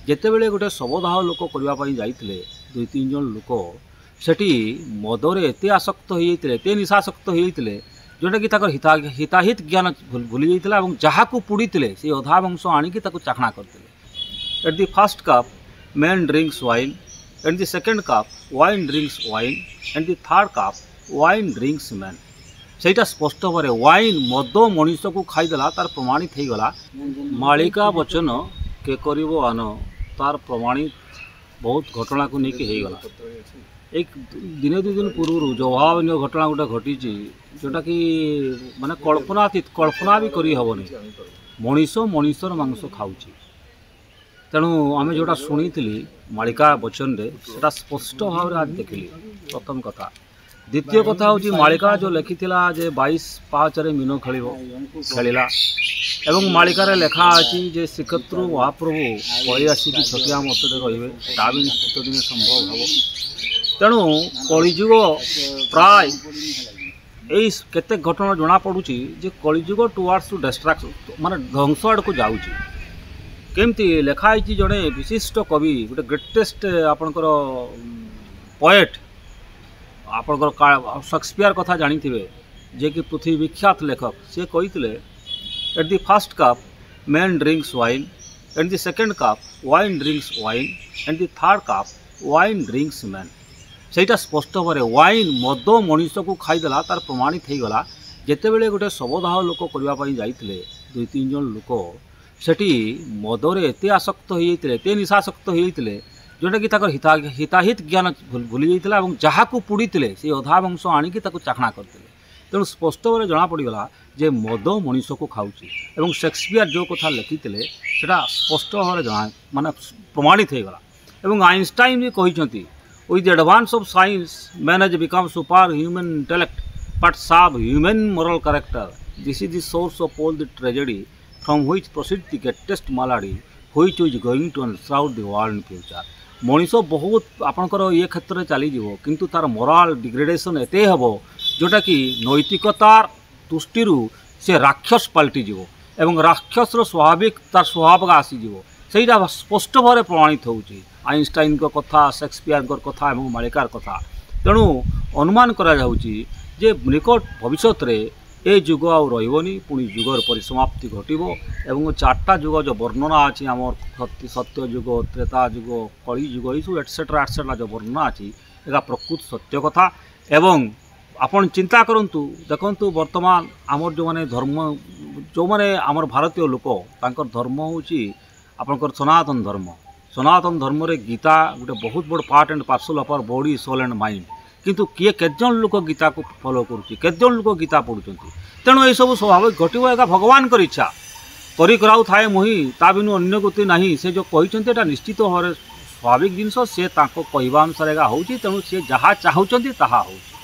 जितेबले गोटे शवदाह लोक करने जाते दुई तीन जन लोक सेठी मदरे एत आसक्त होते एत निशासक्त होते जोटा कि हिताहित ज्ञान भूली जाता जहाँ को पुड़ीते से अधा वंश आणिकी चाखणा करते। At the first cup man drinks wine, at the second cup wine drinks wine, and the third cup wine drinks man. सेटा स्पष्ट भाव वाइन मद मनीष को खाईदेला तार प्रमाणित हो गला। मालिका वचन के करिवो आन तार प्रमाणित बहुत घटना को लेकिन होगला। एक दिने दुई दिन पूर्व जवाबनीय घटना गोटे घटी जोटा कि माने कल्पना भी करी हबनी। मनीष मनीषर मांस खाऊची तेणु आम जोटा शुणी मालिका वचन रे सेटा स्पष्ट भाव आज देखिली प्रथम कथा। द्वितीय कथा हूँ मालिका जो लिखिथिला जे 22 पाचरे मीन खेला एवं मालिकार लेखा अच्छी जे श्रीक्षेत्र महाप्रभु पलि आसिक छटिया मतरे रे ता भी निश्चित दिन संभव हम। तेणु कलिजुग प्राय यही केते घटना जना पड़ुची जे कलिजुग टुवार्ड्स टू डिस्ट्रैक्शन माने ध्वंस आड़ को जाउची। केमती लेखाई जड़े विशिष्ट कवि गोटे ग्रेटेस्ट आपणकर पोएट आपणकर शेक्सपियर कथा जानी जे कि पृथ्वी विख्यात लेखक सी कही at the first cup man drinks wine, at the second cup wine drinks wine, and the third cup wine drinks man. सेटा स्पष्ट भाव वाइन मद मनीष को खाईदेला तार प्रमाणित हो गला। जितेबले गोटे शवदाह लोक करने जाते दुई तीन जन लोक सेठी मदरे एत आसक्त होते एत निशासक्त होते जोटा कि हिताहित ज्ञान भूली जाता जहाँ को पुड़ीते से अधा वंश आणिकी चाखणा करते। तेणु स्पष्ट भाव जना पड़गला जे मद मनीष को खाऊची एवं शेक्सपियर जो कथा लिखिते सेटा स्पष्ट भाव जना माने प्रमाणित हो गला। एवं आइंस्टाइन भी कहते with the advance of science man has become super human intellect but sub human moral character. This is the source of all the tragedy from which proceed the greatest malady which is going to enshroud the world in future. Manish बहुत आपणकर ये क्षेत्र में चलीज किंतु तार morale degradation एत हम जोटा कि नैतिकतार दृष्टि से राक्षस पलटिज एवं राक्षसर स्वाभाविक तार स्वभाव आसीज सेटा स्पष्ट भाव प्रमाणित होउची आइंस्टाइन को कथा शेक्सपियर कथा और मालिकार कथा। तेणु अनुमान करा जाउची जे निकट भविष्य में ए जुग आउ रही पुणी जुगर परिसमाप्ति घटव एवं 4टा जुग जो वर्णना अच्छी आम सत्य जुग त्रेता जुग कली जुग ये सब एटसेट्रा एटसेट्रा जो वर्णना अच्छी एका प्रकृत सत्य कथा। एवं आपण चिंता करंतु देखंतु वर्तमान आमर जो माने धर्म जो माने आमर भारतीय लोक तांकर धर्म होची आपनकर सनातन धर्म। सनातन धर्म रे गीता गोटे बहुत बड़ part and parcel of our body soul and mind किंतु किए केतजन लोक गीता को फॉलो करुच्ची केतजन लोक गीता पढ़ुचंती। तेणु ये सब स्वाभाविक घटव एका भगवान कर इच्छा करी कराउ थाए मुही ता बिनु अन्य गति नहीं से जो कहते एटा निश्चित भाव स्वाभाविक जिनस से कहवा अनुसार एका होची। तेणु से जहाँ चाहूचंती ताहा होची।